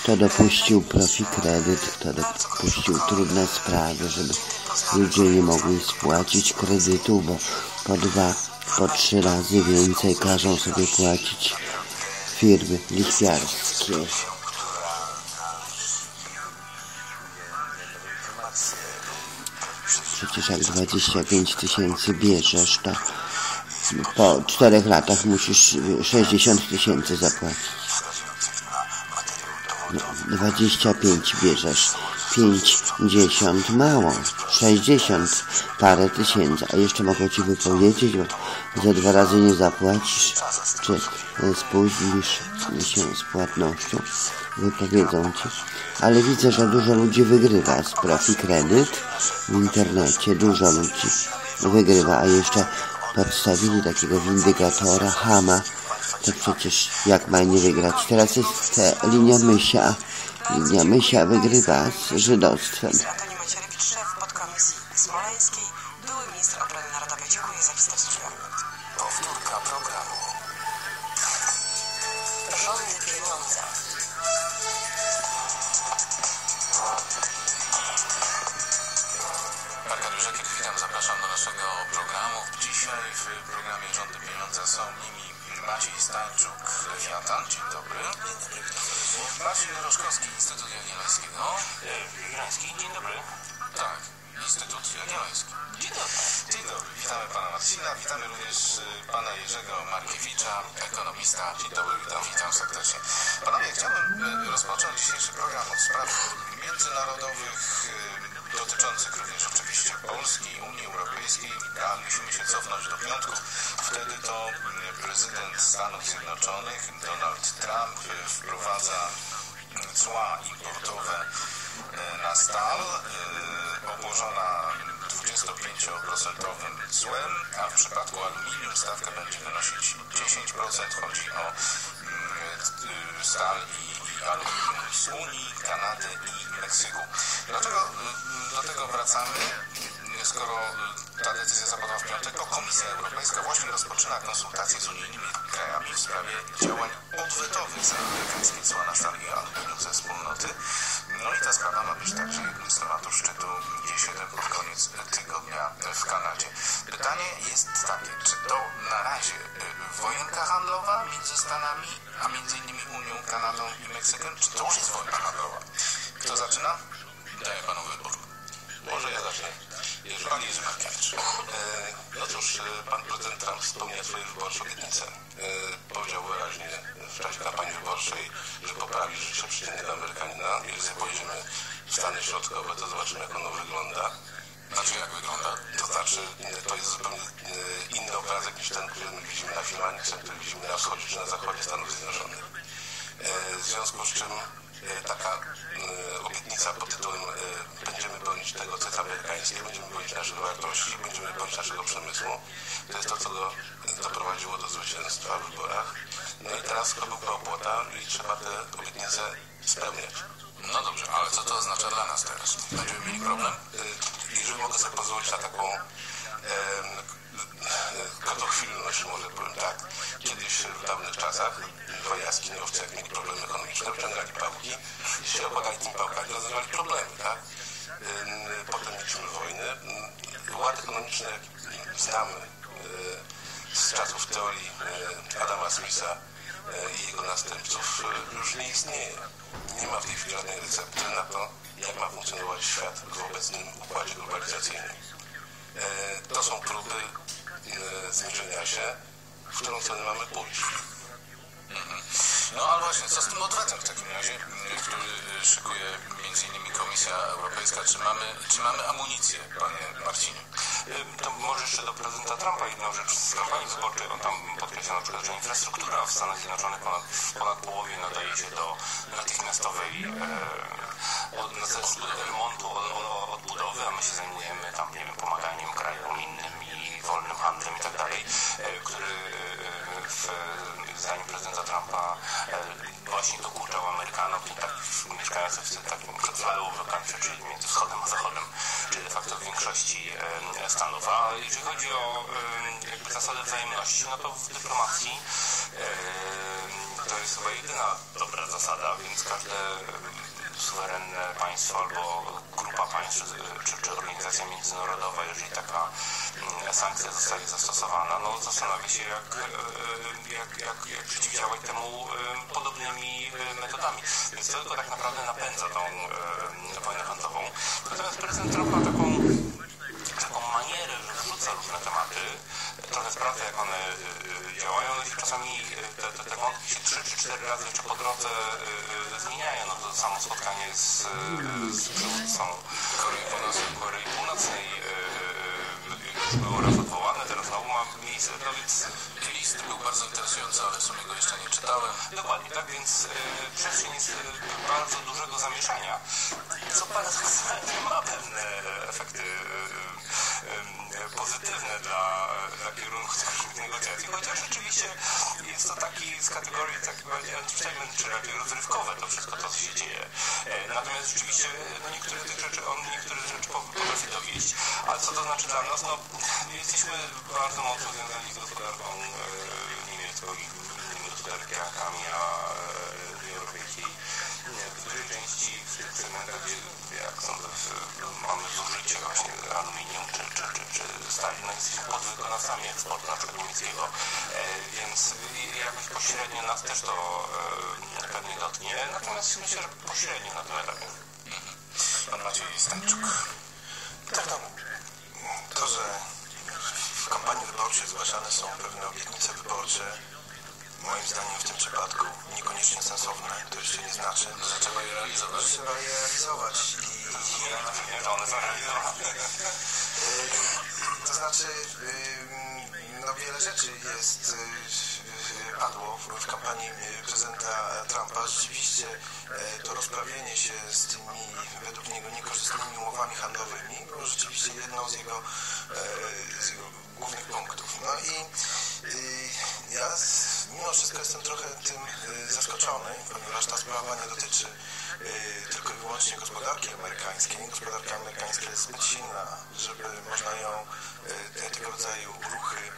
Kto dopuścił profit-kredyt, kto dopuścił trudne sprawy, żeby ludzie nie mogli spłacić kredytu, bo po 2, po 3 razy więcej każą sobie płacić firmy lichwiarskie. Przecież jak 25 000 bierzesz, to po 4 latach musisz 60 000 zapłacić. No, 25 bierzesz, 50 mało, 60 parę tysięcy, a jeszcze mogą ci wypowiedzieć, bo za 2 razy nie zapłacisz, czy spóźnisz się z płatnością, wypowiedzą ci. Ale widzę, że dużo ludzi wygrywa z profit-kredyt w internecie, dużo ludzi wygrywa, a jeszcze podstawili takiego windykatora, chama, to przecież jak ma nie wygrać? Teraz jest linia mysia. Linia mysia wygrywa z żydostwem. Szef podkomisji smoleńskiej, były minister obrony narodowej. Dziękuję za wizytę w studiu. Powtórka programu. Żądne pieniądze. Arkadiusz Jakiek, witam, zapraszam do naszego programu. Dzisiaj w programie Rządy Pieniądze są nimi Maciej Stańczuk, Lewiatan. Dzień dobry. Marcin Roszkowski, Instytut Jagiellońskiego. Dzień dobry. Tak, Instytut Jagielloński. Dzień dobry. Dzień dobry, witamy pana Marcina, witamy również pana Jerzego Markiewicza, ekonomista. Dzień dobry, witam serdecznie. Panowie, chciałbym rozpocząć dzisiejszy program od spraw międzynarodowych, dotyczących również oczywiście Polski, Unii Europejskiej, a musimy się cofnąć do piątku. Wtedy to prezydent Stanów Zjednoczonych Donald Trump wprowadza cła importowe na stal, obłożona 25% cłem, a w przypadku aluminium stawka będzie wynosić 10%. Chodzi o stal i aluminium z Unii, Kanady i Meksyku. Dlaczego do tego wracamy? Skoro ta decyzja zapadła w piątek, to Komisja Europejska właśnie rozpoczyna konsultacje z unijnymi krajami w sprawie działań odwetowych za amerykańskie cła na stal i aluminium ze wspólnoty. No i ta sprawa ma być także jednym z tematów szczytu G7 pod koniec tygodnia w Kanadzie. Pytanie jest takie, czy to na razie wojenka handlowa między Stanami, a między innymi Unią, Kanadą i Meksykiem, czy to już jest wojna handlowa? Kto zaczyna? Daję panu wybór. Może ja zacznę. Pan Jerzy Markiewicz. No cóż, pan prezydent Trump spełnia swoje wyborcze obietnice. Powiedział wyraźnie w czasie kampanii wyborczej, że poprawi życie przeciętnego Amerykanina. Jeżeli spojrzymy w Stany Środkowe, to zobaczymy, jak ono wygląda. Znaczy, jak wygląda? To znaczy, to jest zupełnie inny obrazek niż ten, który my widzimy na filmach, który widzimy na wschodzie czy na zachodzie Stanów Zjednoczonych. W związku z czym taka obietnica pod tytułem będziemy bronić tego, co jest amerykańskie, będziemy bronić naszych wartości, będziemy bronić naszego przemysłu. To jest to, co go doprowadziło do zwycięstwa w wyborach. No i teraz kropka opłata i trzeba te obietnice spełniać. No dobrze, ale co to oznacza dla nas teraz? Będziemy mieli problem? Jeżeli mogę sobie pozwolić na taką krotochwilność, może powiem tak, kiedyś w dawnych czasach dwaj jaskiniowcy, jak mieli problemy ekonomiczne, wyciągali pałki i się opłakali tymi pałkami, rozwiązywali problemy, tak? Potem mieliśmy wojny. Ład ekonomiczny, jaki znamy z czasów teorii Adama Smitha i jego następców, już nie istnieje. Nie ma w tej chwili żadnej recepty na to, jak ma funkcjonować świat w obecnym układzie globalizacyjnym. To są próby zmierzenia się, w którą stronę mamy pójść. No ale właśnie, co z tym odwetem w takim razie, który szykuje m.in. Komisja Europejska? Czy mamy amunicję, panie Marcinie? To może jeszcze do prezydenta Trumpa jedną rzecz z kampanii wyborczej. On tam podkreśla na przykład, że infrastruktura w Stanach Zjednoczonych ponad połowie nadaje się do natychmiastowej remontu, odbudowy, a my się zajmujemy tam, nie wiem, pomaganiem krajom innym i wolnym handlem i tak dalej, który zdaniem prezydenta Trumpa właśnie dokuczał Amerykanom, tak, mieszkającym w takim przedziale country, czyli między wschodem a zachodem, czyli de facto w większości Stanów. A jeżeli chodzi o jakby zasadę wzajemności, no to w dyplomacji to jest chyba jedyna dobra zasada, więc każde suwerenne państwo albo grupa państw czy organizacja międzynarodowa, jeżeli taka sankcja zostaje zastosowana, no zastanawia się, jak przeciwdziałać temu podobnymi metodami. Więc to tylko tak naprawdę napędza tą wojnę handlową. Natomiast prezydent Trump ma taką manierę, że wrzuca różne tematy, trochę sprawdza, jak one działają, ale czasami te wątki się 3 czy 4 razy jeszcze po drodze zmieniają. No to samo spotkanie z przywódcą Korei Północnej już było raz odwołane, teraz znowu ma miejsce, no więc List był bardzo interesujący, ale w sumie go jeszcze nie czytałem. dokładnie, tak więc przestrzeń jest bardzo dużego zamieszania, co paradoksalnie ma pewne efekty pozytywne dla kierunku tych negocjacji, chociaż rzeczywiście jest to taki z kategorii taki bardziej entertainment, czy raczej rozrywkowe to wszystko, to co się dzieje. Natomiast rzeczywiście no niektóre rzeczy potrafi dowieść. A co to znaczy dla nas? No jesteśmy bardzo mocno związani z gospodarką niemiecką i innymi gospodarkami Unii Europejskiej. W dużej części w tych segmentach, gdzie jak sądzę, mamy zużycie właśnie aluminium czy stali, no jesteśmy podwykonawcami eksportu na przykład niemieckiego, więc jakoś pośrednio nas też to pewnie dotknie, natomiast myślę, że pośrednio na tym etapie. Pan Maciej Stańczuk. Tak, no, to, że w kampanii wyborczej zgłaszane są pewne obietnice wyborcze, moim zdaniem w tym przypadku niekoniecznie sensowne, to jeszcze nie znaczy, Że trzeba je realizować. że trzeba je realizować. Nie, to one są realizowane. To znaczy, no wiele rzeczy padło w kampanii prezydenta Trumpa. Rzeczywiście to rozprawienie się z tymi, według niego, niekorzystnymi umowami handlowymi było rzeczywiście jedną z jego głównych punktów. No i ja mimo wszystko jestem trochę tym zaskoczony, ponieważ ta sprawa nie dotyczy tylko i wyłącznie gospodarki amerykańskiej. Gospodarka amerykańska jest zbyt silna, żeby można ją, tego rodzaju ruchy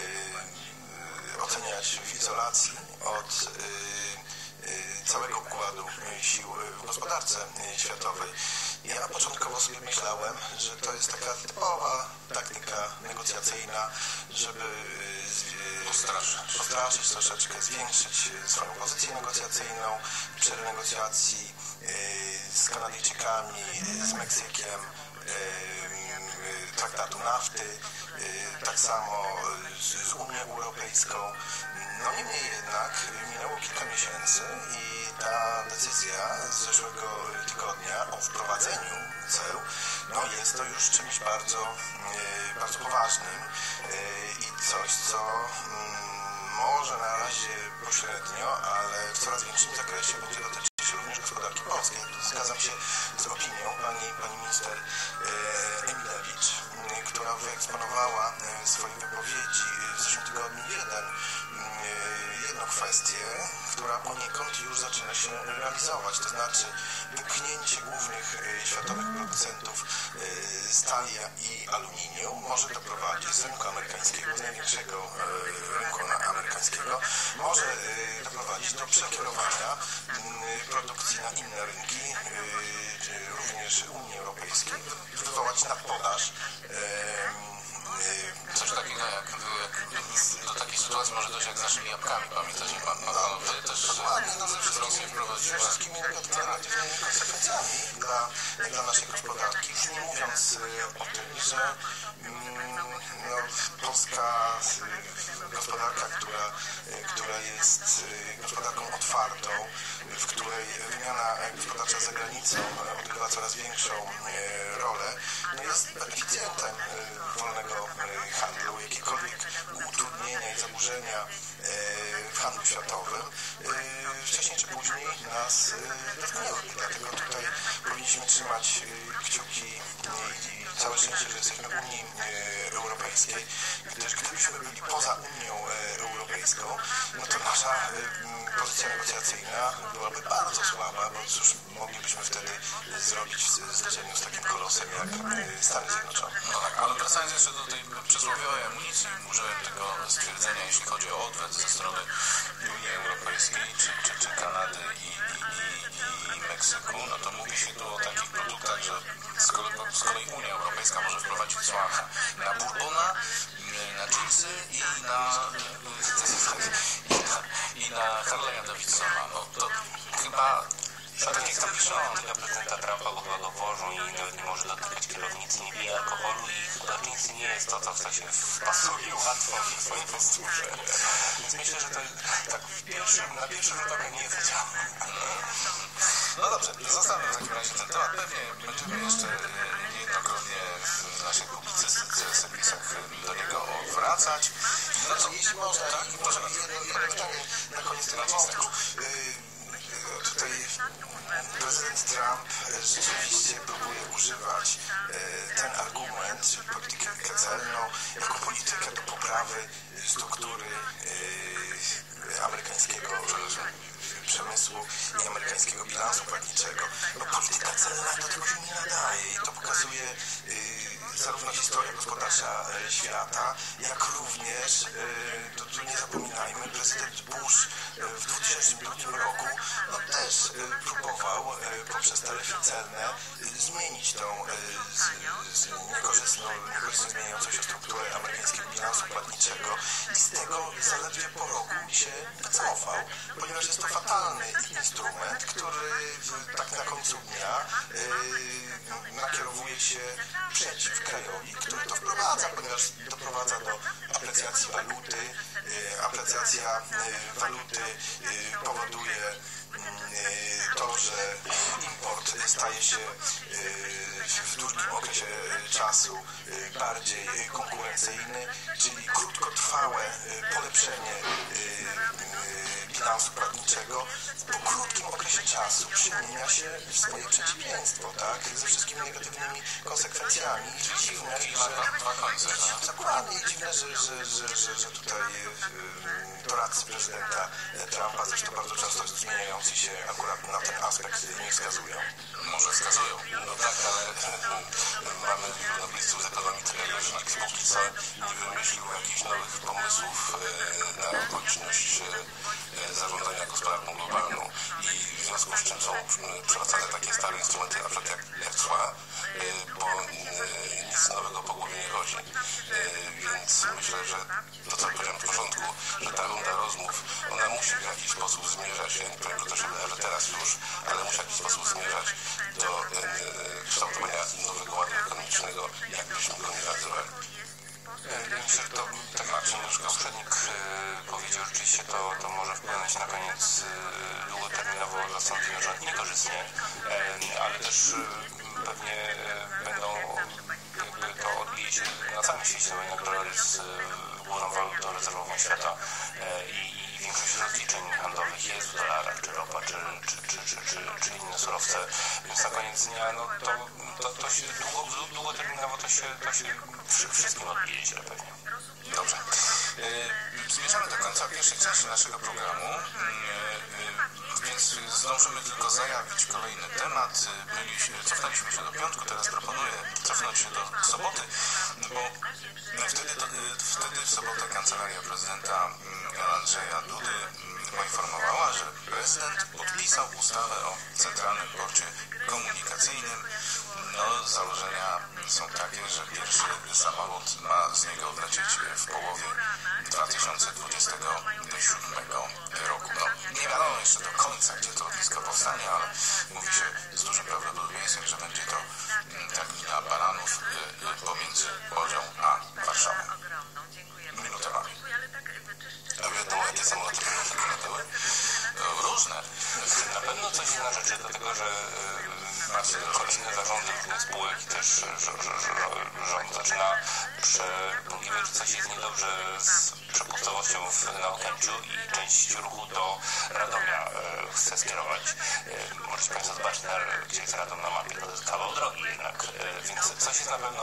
oceniać w izolacji od całego układu sił w gospodarce światowej. Ja początkowo sobie myślałem, że to jest taka typowa taktyka negocjacyjna, żeby postraszyć troszeczkę, zwiększyć swoją pozycję negocjacyjną przy renegocjacji z Kanadyjczykami, z Meksykiem, traktatu NAFTY, tak samo z Unią Europejską. No niemniej jednak minęło kilka miesięcy i ta decyzja z zeszłego tygodnia o wprowadzeniu ceł, no jest to już czymś bardzo poważnym i coś, co może na razie pośrednio, ale w coraz większym zakresie będzie dotyczyć również gospodarki polskiej. Zgadzam się z opinią pani minister Emilewicz, która wyeksponowała w swojej wypowiedzi w zeszłym tygodniu jedną kwestię, która poniekąd już zaczyna się realizować, to znaczy wypchnięcie głównych światowych producentów stali i aluminium może doprowadzić z rynku amerykańskiego, z największego rynku amerykańskiego, może doprowadzić do przekierowania produkcji na inne rynki, również Unii Europejskiej, wywołać nadpodaż. Coś takiego jak do takiej sytuacji może dojść jak z naszymi jabłkami, pamiętacie pan? Wtedy też Rosja wprowadziła. Wszystkimi negatywnymi konsekwencjami dla naszej gospodarki. Już nie mówiąc o tym, że polska gospodarka, która jest gospodarką otwartą, w której wymiana gospodarcza za granicą odgrywa coraz większą rolę, no jest beneficjentem wolnego handlu. Jakiekolwiek utrudnienia i zaburzenia w handlu światowym wcześniej czy później później nas dotknęły. Dlatego tutaj powinniśmy trzymać kciuki i całe szczęście, że jesteśmy w Unii Europejskiej, gdyż gdybyśmy byli poza Unią Europejską, no to nasza pozycja negocjacyjna byłaby bardzo słaba, bo cóż moglibyśmy wtedy zrobić w zderzeniu z takim kolosem jak Stany Zjednoczone. No tak, ale wracając jeszcze do tej przysłowiowej amunicji, użyłem tego stwierdzenia, jeśli chodzi o odwet ze strony Unii Europejskiej, czy Kanady i Meksyku, no to mówi się tu o takich produktach, że z kolei Unia Europejska może wprowadzić cła na bourbona, na jeansy i na Harley'a Davidsona. No to chyba... Tak jak zapiszą tego prezydenta Trumpa, bo chyba go włożą i nawet nie może dotykać kierownicy, nie pije alkoholu i chyba jeansy nie jest to, co w sensie wpasuje łatwo w swojej posturze. Więc myślę, że to tak na pierwszy rzut oka nie zadziała. No dobrze, zostawmy w takim razie ten temat. Pewnie będziemy jeszcze niejednokrotnie w naszych publicystyce, serwisach do niego wracać. No to jeśli można, tak, może jedno pytanie na koniec tego wątku. Tutaj prezydent Trump rzeczywiście próbuje używać ten argument, czyli politykę celną, jako politykę do poprawy struktury amerykańskiego przemysłu i amerykańskiego bilansu płatniczego. No, polityka celna do tego się nie nadaje i to pokazuje zarówno historia gospodarcza świata, jak również, tu nie zapominajmy, prezydent Bush w 2002 roku no, też próbował poprzez taryfy celne zmienić tą niekorzystnie zmieniającą się strukturę amerykańskiego bilansu płatniczego i z tego zaledwie po roku się wycofał, ponieważ jest to fatalny instrument, który tak na końcu dnia nakierowuje się przeciw krajowi, który to wprowadza, ponieważ doprowadza do aprecjacji waluty. Aprecjacja waluty powoduje to, że import staje się w długim okresie czasu bardziej konkurencyjny, czyli krótkotrwałe polepszenie bilansu płatniczego po krótkim okresie czasu przymienia się w swoje przeciwieństwo, tak? Ze wszystkimi negatywnymi konsekwencjami. I dziwne, że dokładnie dziwne, że tutaj doradcy prezydenta Trumpa, zresztą bardzo często zmieniający się akurat na ten aspekt nie wskazują. Może wskazują. No tak, ale mamy wielu noblistów z ekonomii, że nikt póki co nie wymyślił jakichś nowych pomysłów na okoliczność zarządzania gospodarką globalną i w związku z czym są przywracane takie stare instrumenty, na przykład jak cła, bo nic nowego po głowie nie chodzi. Więc myślę, że to co powiedziałem w porządku, że ta runda rozmów, ona musi w jakiś sposób zmierzać, ja nie powiem, że to się wydarzy teraz już, ale musi w jakiś sposób zmierzać do kształtowania nowego ładu ekonomicznego, jak byśmy go nie realizowali. Myślę, że to, tak jak poprzednik powiedział, rzeczywiście to może wpłynąć na koniec długoterminowo dla Stanów Zjednoczonych niekorzystnie, ale też pewnie będą jakby to odbije się na całym świecie, bo jednak dolar jest główną walutą rezerwową świata i większość rozliczeń handlowych jest w dolarach, czy ropa, czy inne surowce, więc na koniec dnia no, to się długoterminowo to się wszystkim odbije źle pewnie. Dobrze. Zmierzamy do końca pierwszej części naszego programu, więc zdążymy tylko zajawić kolejny temat. Cofnęliśmy się do piątku, teraz proponuję cofnąć się do soboty, bo wtedy w sobotę Kancelaria Prezydenta Andrzeja Dudy poinformowała, że prezydent podpisał ustawę o Centralnym Porcie Komunikacyjnym. No, założenia są takie, że pierwszy samolot ma z niego wlecieć w połowie 2027 roku. No, nie wiadomo jeszcze do końca, gdzie to lotnisko powstanie, ale mówi się z dużym prawdopodobieństwem, że będzie to terminal Baranów pomiędzy Łodzią a Warszawą. Minutę mamy. A wiadomo, jakie samoloty były? Różne. Na pewno coś jest na rzeczy, dlatego że kolejne zarządy różnych spółek i też rząd zaczyna przemówić, że coś jest niedobrze z przepustowością na Okęciu i część ruchu do Radomia chce skierować. Możecie Państwo zobaczyć, gdzie jest Radom na mapie, to jest kawał drogi jednak, więc coś jest na pewno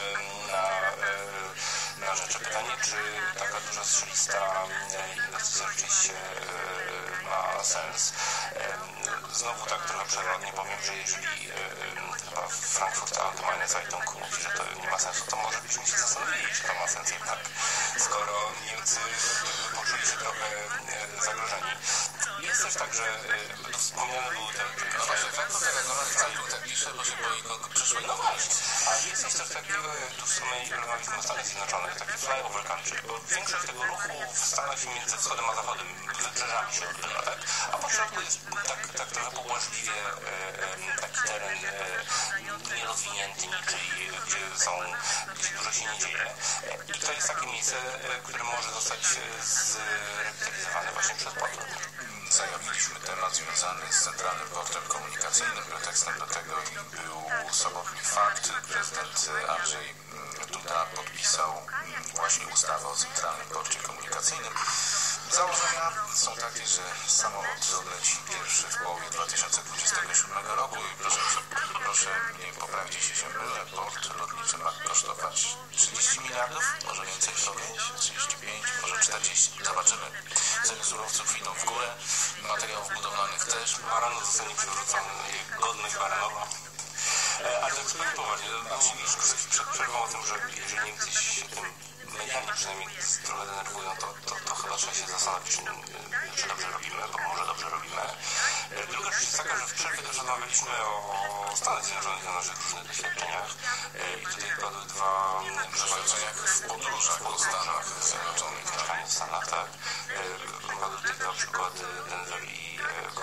na rzeczy. Pytanie, czy taka duża strzelista inwestycja rzeczywiście ma sens. Znowu tak trochę przewrotnie powiem, że jeżeli chyba Frankfurt Allgemeine Zeitung mówi, że to nie ma sensu, to może byśmy się zastanowili, czy to ma sens jednak, skoro Niemcy poczuli się trochę zagrożeni. Jest też tak, że wspomniane były te... No właśnie, Frankfurt Allgemeine tak pisze, bo się boi przyszłego. No właśnie, a jest coś takiego, jak tu w sumie rozmawialiśmy o Stanach Zjednoczonych, takie flyover country, bo większość tego ruchu w Stanach się między wschodem a zachodem, wybrzeżami się odbywa, tak? A po środku jest tak trochę pobłażliwie taki teren nierozwinięty niczyj, gdzie dużo się nie dzieje. I to jest takie miejsce, które może zostać zrewitalizowane właśnie przez port. Zajawiliśmy temat związany z Centralnym Portem Komunikacyjnym. Pretekstem do tego był samotny fakt. Prezydent Andrzej Duda podpisał właśnie ustawę o Centralnym Porcie Komunikacyjnym. Założenia są takie, że samolot odleci pierwszy w połowie 2027 roku i proszę mnie poprawić, jeśli się mylę, port lotniczy ma kosztować 30 miliardów, może więcej, 35, może 40, zobaczymy. Ceny surowców idą w górę, materiałów budowlanych też. Baranów zostanie przywrócony, godność Baranowa. Ale tak zupełnie poważnie, przed przerwą o tym, że jeżeli Niemcy się tym medialnie przynajmniej trochę denerwują, to chyba trzeba się zastanowić, czy dobrze robimy, bo może dobrze robimy. Druga rzecz jest taka, że w przerwie też rozmawialiśmy o Stanach Zjednoczonych, o naszych różnych doświadczeniach i tutaj padły dwa Doświadczeniach w podróżach po Stanach Zjednoczonych. mieszkanie w Stanach, tak? Padły tutaj dwa przykłady, Denver i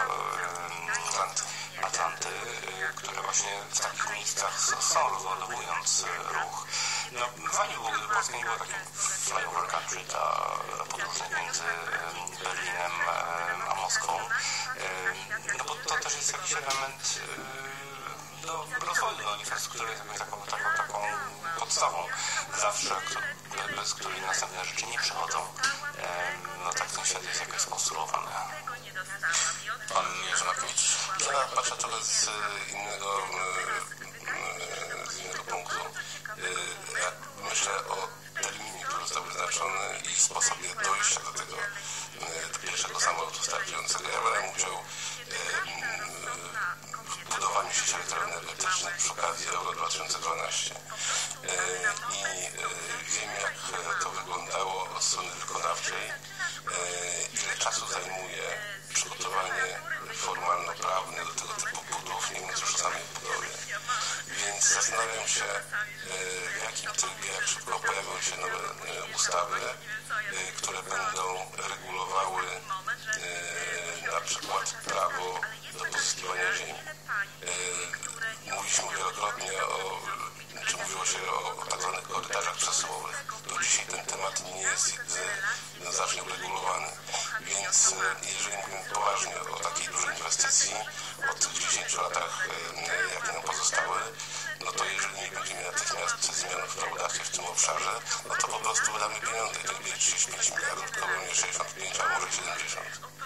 Atlanty, które właśnie w takich miejscach są rozładowując ruch. No, fajnie było, gdyby Polska nie była takim flyover country dla podróżnych między Berlinem a Moskwą. No bo to też jest jakiś element do rozwoju infrastruktury, jest jakąś taką podstawą zawsze, bez której następne rzeczy nie przychodzą. No tak ten świat jest jakoś skonstruowany. Pan Jerzy Markiewicz? Ja patrzę trochę z innego punktu. Ja myślę o terminie, który został wyznaczony i sposobie dojścia do tego pierwszego samolotu startującego. Ja brałem udział w budowaniu sieci elektroenergetycznych przy okazji Euro 2012 i wiem, jak to wyglądało od strony wykonawczej, ile czasu zajmuje przygotowanie formalno-prawne do tego typu budów, nie mówiąc już o samej budowie. Więc zastanawiam się, w jakim trybie, jak szybko pojawią się nowe ustawy, które będą regulowały na przykład prawo do pozyskiwania ziemi. Mówiliśmy wielokrotnie czy mówiło się o tak zwanych korytarzach przesyłowych. Do dzisiaj ten temat nie jest znacznie uregulowany. Więc jeżeli mówimy poważnie o takiej dużej inwestycji, o tych 10 latach, jakie nam pozostały, no to jeżeli nie będziemy natychmiast zmian w prawodawstwie w tym obszarze, no to po prostu wydamy pieniądze. To nie będzie 35 miliardów, tylko będzie 65, a może 70.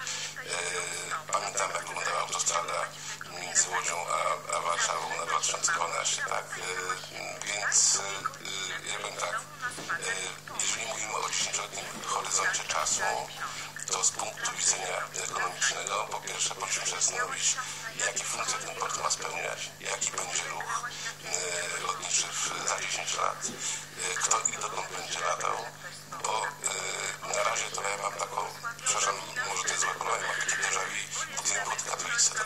Pamiętam, jak wyglądała autostrada między Łodzią a Warszawą na 2012, tak? Więc ja powiem tak, jeżeli mówimy o 10-letnim horyzoncie czasu, to z punktu widzenia ekonomicznego, po pierwsze, musimy się zastanowić, jakie funkcje ten port ma spełniać, jaki będzie ruch lotniczy za 10 lat, kto i dokąd będzie latał, bo na razie to ja mam taką, przepraszam, może to jest złe porównanie, mam takie déjà vu, budujemy pod Katowice to.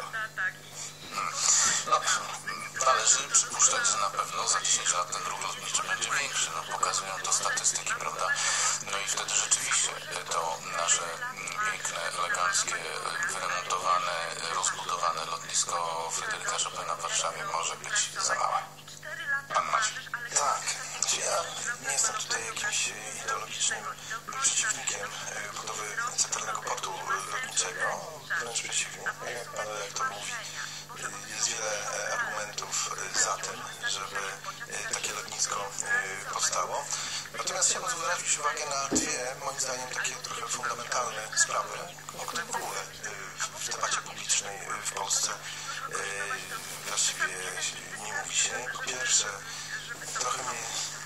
No, należy przypuszczać, że na pewno za 10 lat ten ruch lotniczy będzie większy. No, pokazują to statystyki, prawda? No i wtedy rzeczywiście to nasze piękne, eleganckie, wyremontowane, rozbudowane lotnisko Fryderyka Chopina w Warszawie może być za małe. Pan Maciej. Tak, ja nie jestem tutaj jakimś ideologicznym przeciwnikiem budowy Centralnego Portu Lotniczego, wręcz przeciwnie. Jak pan redaktor mówi, jest wiele argumentów za tym, żeby takie lotnisko powstało. Natomiast chciałbym zwrócić uwagę na dwie, moim zdaniem, takie trochę fundamentalne sprawy, o których w ogóle w debacie publicznej turystycznej w Polsce właściwie nie mówi się. Po pierwsze, trochę mnie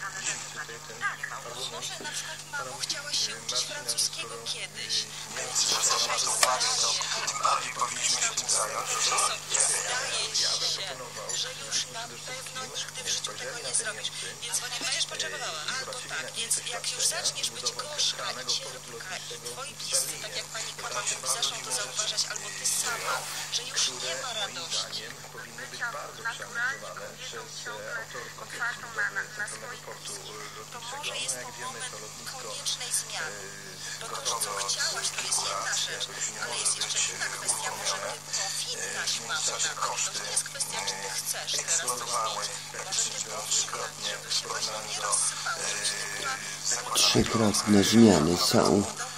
Może na przykład, mamo, chciałaś się uczyć francuskiego kiedyś. nie wiem, czy zwracamy na to uwagę, to tym bardziej powinniśmy się tym zająć. Zdaje się, że już na pewno nigdy w życiu tego nie zrobisz. Więc nie będziesz potrzebowała. Albo tak, więc jak już zaczniesz być gorzka i cierpka i twoi bliscy, tak jak pani Kawa, zaczną to zauważać, albo ty sama, że już nie ma radości. To może jest to moment koniecznej zmiany. Bo to, że co chciałaś, to jest jedna rzecz, ale jest jeszcze inna kwestia, może ty powinnaś, mamo, na to. To nie jest kwestia, czy ty chcesz teraz coś mieć. Może też powinnaś, żeby się właśnie nie rozsypało, żeby się była Trzykrotne zmiany są